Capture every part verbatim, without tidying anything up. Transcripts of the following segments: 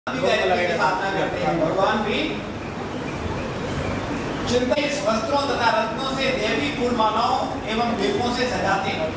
साधना करते हैं। भगवान भी चिंतित वस्त्रों तथा रत्नों से देवी फूलमालाओं एवं दीपों से सजाते हैं।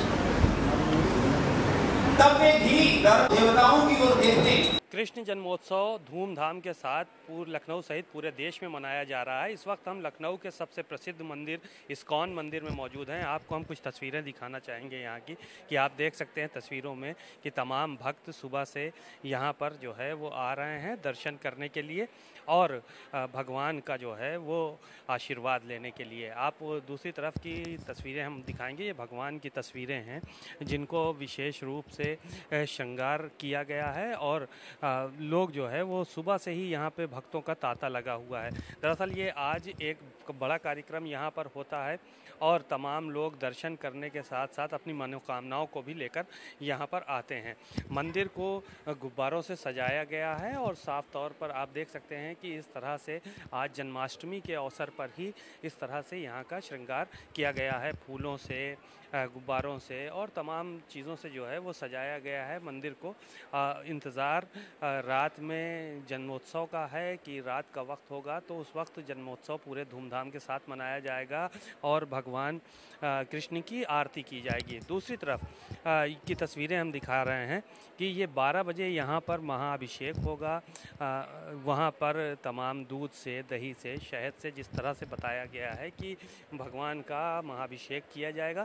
तब वे घी देवताओं की ओर देखते हैं। कृष्ण जन्मोत्सव धूमधाम के साथ पूरे लखनऊ सहित पूरे देश में मनाया जा रहा है। इस वक्त हम लखनऊ के सबसे प्रसिद्ध मंदिर इस्कॉन मंदिर में मौजूद हैं। आपको हम कुछ तस्वीरें दिखाना चाहेंगे यहाँ की, कि आप देख सकते हैं तस्वीरों में कि तमाम भक्त सुबह से यहाँ पर जो है वो आ रहे हैं दर्शन करने के लिए और भगवान का जो है वो आशीर्वाद लेने के लिए। आप दूसरी तरफ की तस्वीरें हम दिखाएंगे। ये भगवान की तस्वीरें हैं जिनको विशेष रूप से श्रृंगार किया गया है और आ, लोग जो है वो सुबह से ही यहाँ पे भक्तों का तांता लगा हुआ है। दरअसल ये आज एक बड़ा कार्यक्रम यहाँ पर होता है और तमाम लोग दर्शन करने के साथ साथ अपनी मनोकामनाओं को भी लेकर यहाँ पर आते हैं। मंदिर को गुब्बारों से सजाया गया है और साफ तौर पर आप देख सकते हैं कि इस तरह से आज जन्माष्टमी के अवसर पर ही इस तरह से यहाँ का श्रृंगार किया गया है। फूलों से, गुब्बारों से और तमाम चीज़ों से जो है वो सजाया गया है मंदिर को। इंतज़ार रात में जन्मोत्सव का है कि रात का वक्त होगा तो उस वक्त जन्मोत्सव पूरे धूमधाम के साथ मनाया जाएगा और भगवान कृष्ण की आरती की जाएगी। दूसरी तरफ की तस्वीरें हम दिखा रहे हैं कि ये बारह बजे यहाँ पर महाअभिषेक होगा। वहाँ पर तमाम दूध से, दही से, शहद से जिस तरह से बताया गया है कि भगवान का महाअभिषेक किया जाएगा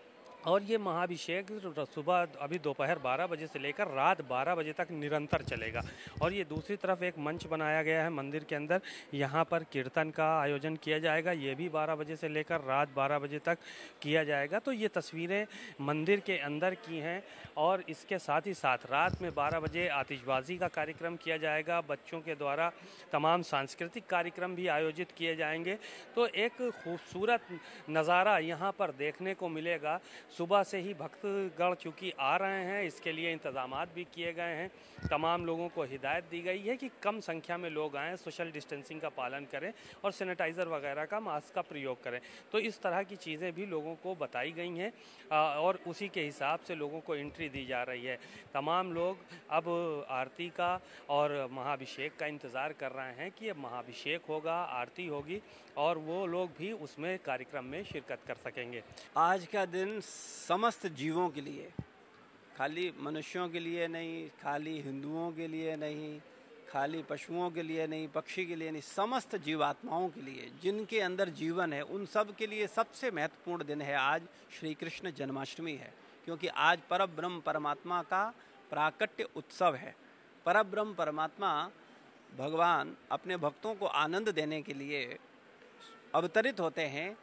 और ये महाअभिषेक सुबह अभी दोपहर बारह बजे से लेकर रात बारह बजे तक निरंतर चलेगा। और ये दूसरी तरफ एक मंच बनाया गया है मंदिर के अंदर, यहाँ पर कीर्तन का आयोजन किया जाएगा। ये भी बारह बजे से लेकर रात बारह बजे तक किया जाएगा। तो ये तस्वीरें मंदिर के अंदर की हैं और इसके साथ ही साथ रात में बारह बजे आतिशबाजी का कार्यक्रम किया जाएगा। बच्चों के द्वारा तमाम सांस्कृतिक कार्यक्रम भी आयोजित किए जाएंगे। तो एक खूबसूरत नज़ारा यहाँ पर देखने को मिलेगा। सुबह से ही भक्तगण चूँकि आ रहे हैं, इसके लिए इंतज़ामात भी किए गए हैं। तमाम लोगों को हिदायत दी गई है कि कम संख्या में लोग आएँ, सोशल डिस्टेंसिंग का पालन करें और सैनिटाइज़र वगैरह का, मास्क का प्रयोग करें। तो इस तरह की चीज़ें भी लोगों को बताई गई हैं और उसी के हिसाब से लोगों को एंट्री दी जा रही है। तमाम लोग अब आरती का और महाअभिषेक का इंतज़ार कर रहे हैं कि अब महाअभिषेक होगा, आरती होगी और वो लोग भी उसमें कार्यक्रम में शिरकत कर सकेंगे। आज का दिन समस्त जीवों के लिए, खाली मनुष्यों के लिए नहीं, खाली हिंदुओं के लिए नहीं, खाली पशुओं के लिए नहीं, पक्षी के लिए नहीं, समस्त जीवात्माओं के लिए, जिनके अंदर जीवन है, उन सब के लिए सबसे महत्वपूर्ण दिन है आज श्री कृष्ण जन्माष्टमी है। क्योंकि आज परब्रह्म परमात्मा का प्राकट्य उत्सव है। परब्रह्म परमात्मा भगवान अपने भक्तों को आनंद देने के लिए अवतरित होते हैं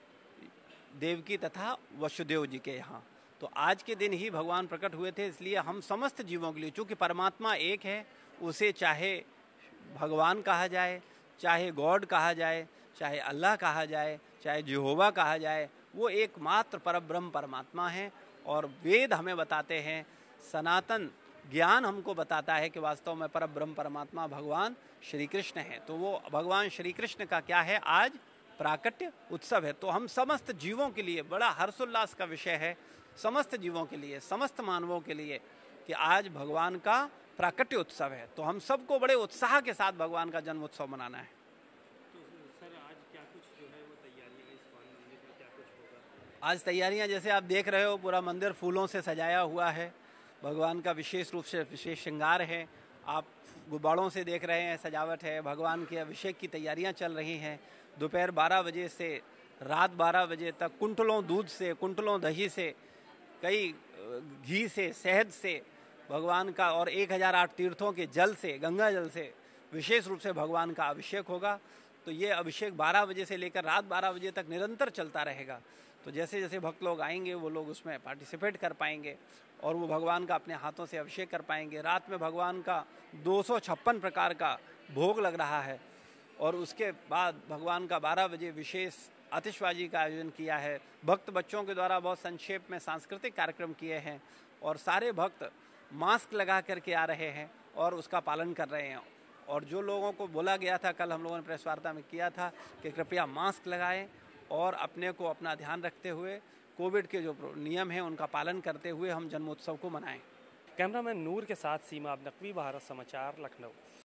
देवकी तथा वसुदेव जी के यहाँ। तो आज के दिन ही भगवान प्रकट हुए थे, इसलिए हम समस्त जीवों के लिए, चूँकि परमात्मा एक है, उसे चाहे भगवान कहा जाए, चाहे गॉड कहा जाए, चाहे अल्लाह कहा जाए, चाहे यहोवा कहा जाए, वो एकमात्र परब्रह्म परमात्मा है। और वेद हमें बताते हैं, सनातन ज्ञान हमको बताता है कि वास्तव में परब्रह्म परमात्मा भगवान श्री कृष्ण है। तो वो भगवान श्री कृष्ण का क्या है, आज प्राकट्य उत्सव है। तो हम समस्त जीवों के लिए बड़ा हर्षोल्लास का विषय है, समस्त जीवों के लिए, समस्त मानवों के लिए, कि आज भगवान का प्राकट्य उत्सव है। तो हम सबको बड़े उत्साह के साथ भगवान का जन्म उत्सव मनाना है। तो सर आज क्या कुछ जो है वो तैयारियां, इस्कॉन मंदिर में क्या कुछ होगा? आज तैयारियां जैसे आप देख रहे हो, पूरा मंदिर फूलों से सजाया हुआ है। भगवान का विशेष रूप से विशेष श्रृंगार है। आप गुब्बारों से देख रहे हैं, सजावट है। भगवान के अभिषेक की तैयारियां चल रही हैं। दोपहर बारह बजे से रात बारह बजे तक कुंटलों दूध से, कुंटलों दही से, कई घी से, शहद से भगवान का और एक हज़ार आठ तीर्थों के जल से, गंगा जल से विशेष रूप से भगवान का अभिषेक होगा। तो ये अभिषेक बारह बजे से लेकर रात बारह बजे तक निरंतर चलता रहेगा। तो जैसे जैसे भक्त लोग आएंगे वो लोग उसमें पार्टिसिपेट कर पाएंगे और वो भगवान का अपने हाथों से अभिषेक कर पाएंगे। रात में भगवान का दो सौ छप्पन प्रकार का भोग लग रहा है और उसके बाद भगवान का बारह बजे विशेष आतिशबाजी का आयोजन किया है। भक्त बच्चों के द्वारा बहुत संक्षेप में सांस्कृतिक कार्यक्रम किए हैं और सारे भक्त मास्क लगा करके आ रहे हैं और उसका पालन कर रहे हैं। और जो लोगों को बोला गया था, कल हम लोगों ने प्रेस वार्ता में किया था कि कृपया मास्क लगाएं और अपने को अपना ध्यान रखते हुए कोविड के जो नियम हैं उनका पालन करते हुए हम जन्मोत्सव को मनाएं। कैमरामैन नूर के साथ सीमा अब नकवी, भारत समाचार, लखनऊ।